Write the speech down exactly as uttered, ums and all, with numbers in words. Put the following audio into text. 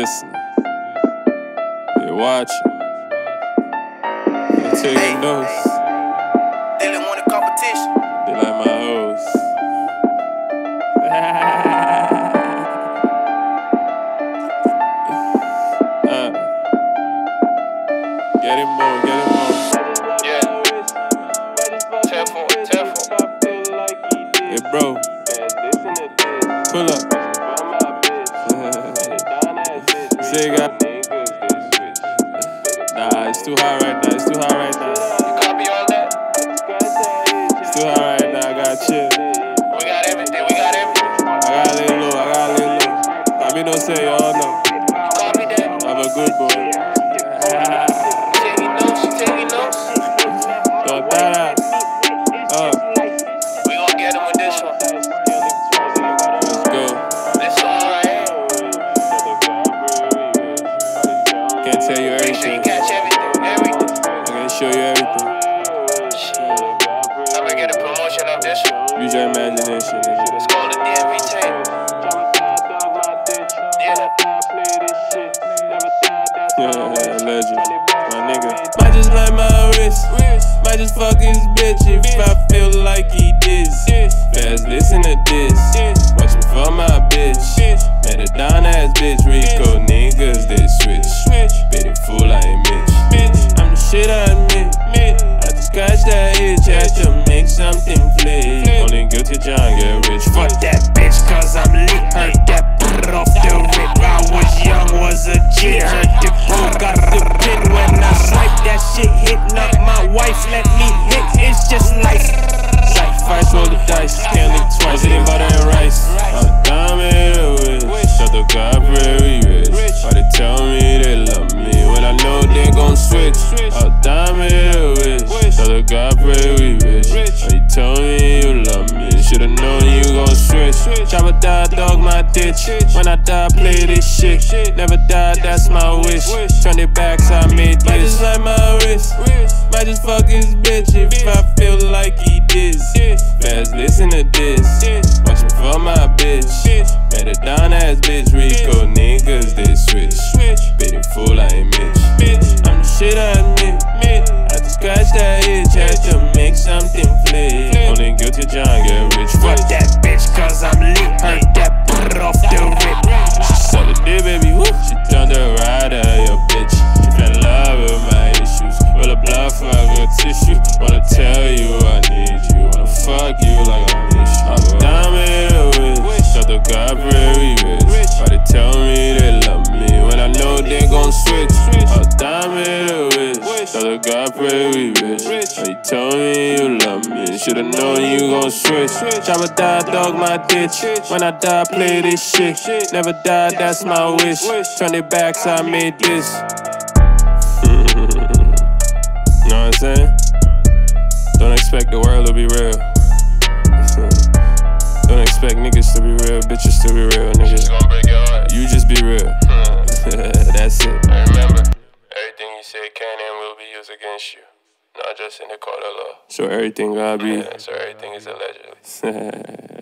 listening, they watching, they taking notes. They didn't want a competition. They like my hoes. uh, get him more, get him more. Yeah. Careful, careful. Hey, bro. Pull up. Say, got. Nah, it's too high right now. It's too high right now. You copy all that? It's too high right now. I gotta chill. We got everything, we got everything. I gotta lay low. I gotta lay low. I mean, don't say y'all know. Copy that. I'm a good boy. Taking notes, you taking notes? Don't DADA. Uh, We gon' get him with this one. let's go. This song right here. Can't tell you Make sure you everything. catch everything, everything. I can show you everything. I'm gonna get a promotion of this one. Use your imagination, nigga. It's called the D M V tape. Yeah, legend. My nigga. Might just like my wrist. Might just fuck his bitch if I feel like he did. Fast, listen to this. Watching for my bitch. Met a down ass bitch. Rico niggas, they switch. Bitty fool, I ain't Mitch. I'm the shit I admit. I just scratch that itch. Had to make something flip. Only guilty John get rich. Fuck that bitch, cause I'm lit. Heard that put off the rip. I was young, was a jit. Heard the boo got the pin when I swipe that shit. Hitting up my wife, let me hit. It's just life. Sacrifice, roll the dice. Can't live twice. Eating butter and rice. I'm dumb and wish. Shut the God, pray we rich. Why they tell me they love me when I know they gon' switch? I'm dumb and wish. Shut the God, pray we rich. Why you tell me you love me? Should've known you gon' switch. Chopper die, dog my ditch. When I die, play this shit. Never die, that's my wish. Turn it back, so I made this. Might just like my wrist. Might just fuck his bitch if I feel like he did. Fast, listen to this. Watching for my bitch. Met a down ass bitch. Rico niggas, they switch. Bitty fool, I ain't Mitch. I'm the shit I admit. I just scratch that itch. Had to make something flip. Only guilty John get rich. Fuck that bitch, cause I'm lit. Heard that put off the rip. She sucked the dick, baby. Woo. She turned her rider, your bitch. She fell in love with my issues. Roll a blunt for a good tissue. Wanna tell you I need you. Wanna fuck you like I miss you. I'm down with a wish. Shut the God, pray we rich. Why they tell me they love me when I know they gon' switch? I'm down with a wish. Shut the God, pray we rich. Why you tell me you love me? Should've known you gon' switch. Chopper die, dog my ditch. When I die, play this shit. Never die, that's my wish. Turn it back, so I made this. Know what I'm saying? Don't expect the world to be real. Don't expect niggas to be real, bitches to be real, nigga. It's gonna break your heart. You just be real. That's it. And remember, everything you say can and will be used against you. Not just in the court of law. So everything gotta be. Yeah, so everything is allegedly.